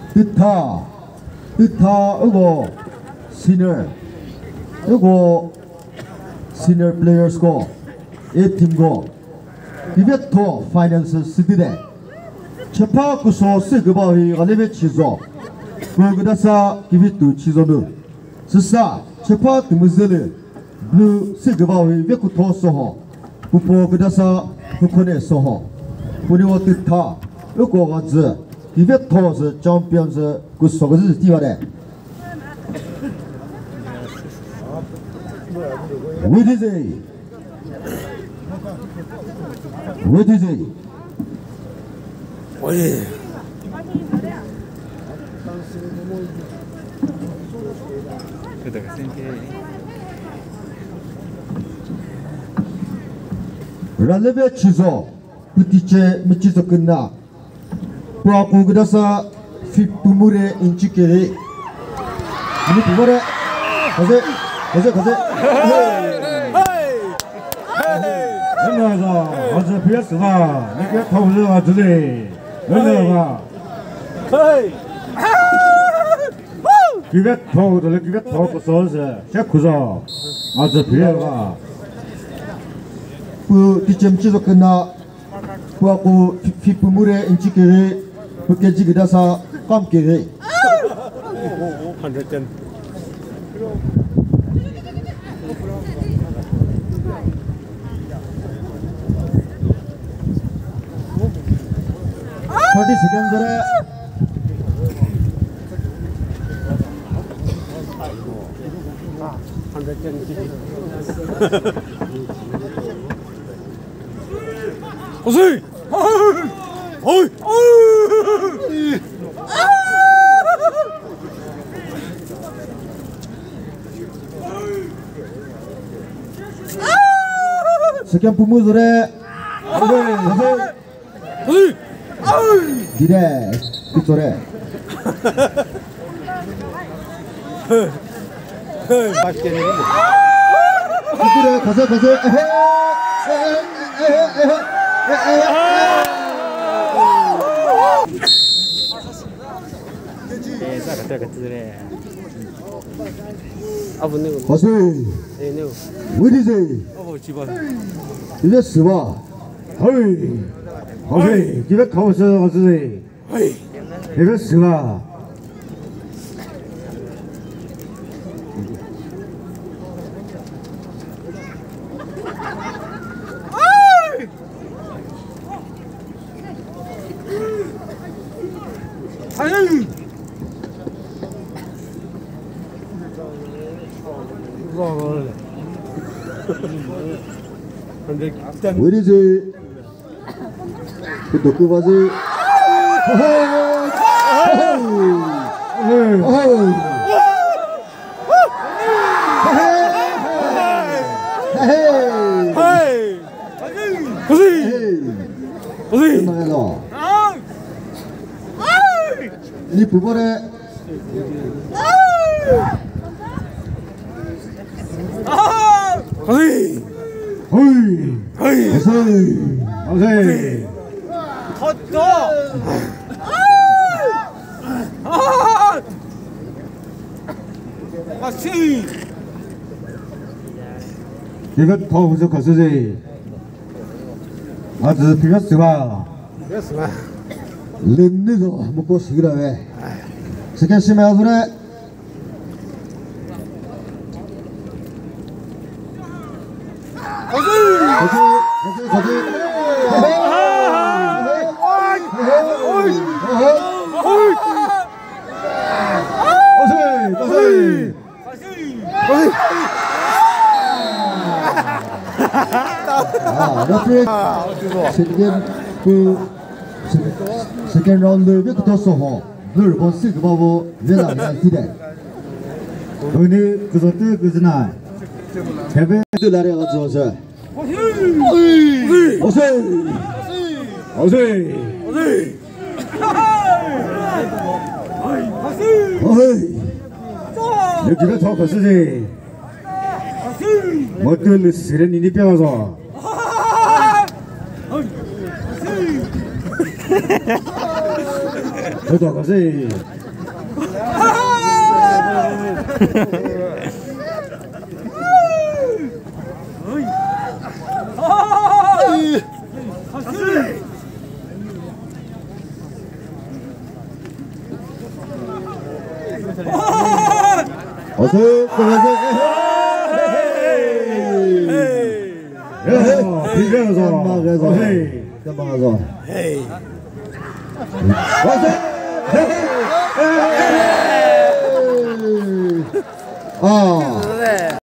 뜻타 이거 시니어 플레이어스고 A팀고 이베토 파이낸스 스디데 체파쿠소 세그바히 갈레베 치조 그그다사 기비투 치조누 스사 체파 드무젤레 블루 세그바히 베쿠토 소호 부포 그다사 부코네 소호 부리오 뜻타 이거 가즈 이베토스 챔피언스 구소거즈 티와레 What is it? What is it? Oye. Ralebe chizo, putiche michizo kena. Puaku gudasa fipumure inchikere. Ini pumure. 가세. 내가 어제 비었으나 내가 더블을 가지네. 내가 기백 더우들 기백 더고 써서 셰쿠서 어제 비어가 그 뒤점치도 끝나 그하고 피부물에 인치기를 그렇게 지기다사 깜기를 한절전 Forty seconds there. Sekian pemudure. Dire, pitore. Pitore, 가세. 오케이, 기백 가보세요, 어떠세요? 기백 쓰가. Where is it? Kudu bazi. Ini bubore. 이거 더 부족하시지? 아주 비벼스마. 렌느도 먹고 시기라 왜? 스캔시메 아들에. 거기. 세컨 라운드 빅토소호 늘 본식 바보 내가 기대 오늘 그것도 그즈나 대배들 나래 가져서 여기가 더 거쓰지 뭐들 스레니니 빼와서 저도 가세 어서 비벼서 깜빡해서 깜빡해서 아